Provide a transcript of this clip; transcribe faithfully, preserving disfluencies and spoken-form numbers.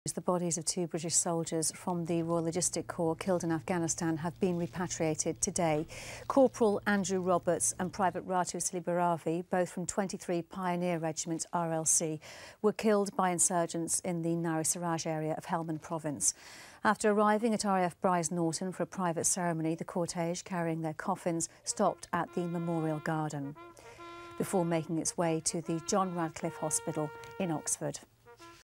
The bodies of two British soldiers from the Royal Logistic Corps killed in Afghanistan have been repatriated today. Corporal Andrew Roberts and Private Ratu Silibaravi, both from twenty-three Pioneer Regiment R L C, were killed by insurgents in the Nari Siraj area of Helmand province. After arriving at R A F Brize Norton for a private ceremony, the cortege carrying their coffins stopped at the Memorial Garden before making its way to the John Radcliffe Hospital in Oxford.